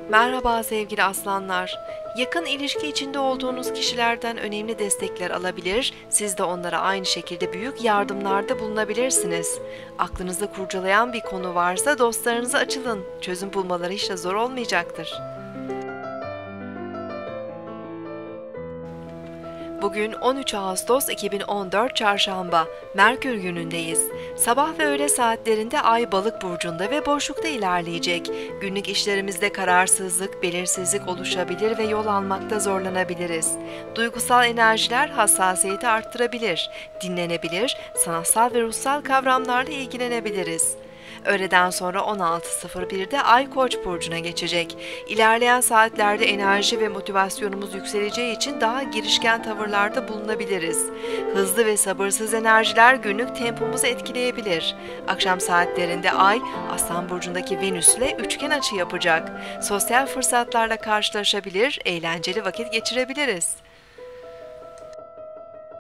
Merhaba sevgili aslanlar. Yakın ilişki içinde olduğunuz kişilerden önemli destekler alabilir, siz de onlara aynı şekilde büyük yardımlarda bulunabilirsiniz. Aklınızda kurcalayan bir konu varsa dostlarınıza açılın. Çözüm bulmaları hiç de zor olmayacaktır. Bugün 13 Ağustos 2014 Çarşamba, Merkür günündeyiz. Sabah ve öğle saatlerinde Ay Balık burcunda ve boşlukta ilerleyecek. Günlük işlerimizde kararsızlık, belirsizlik oluşabilir ve yol almakta zorlanabiliriz. Duygusal enerjiler hassasiyeti arttırabilir, dinlenebilir, sanatsal ve ruhsal kavramlarla ilgilenebiliriz. Öğleden sonra 16:01'de Ay Koç burcuna geçecek. İlerleyen saatlerde enerji ve motivasyonumuz yükseleceği için daha girişken tavırlarda bulunabiliriz. Hızlı ve sabırsız enerjiler günlük tempomuzu etkileyebilir. Akşam saatlerinde Ay, Aslan burcundaki Venüs ile üçgen açı yapacak. Sosyal fırsatlarla karşılaşabilir, eğlenceli vakit geçirebiliriz.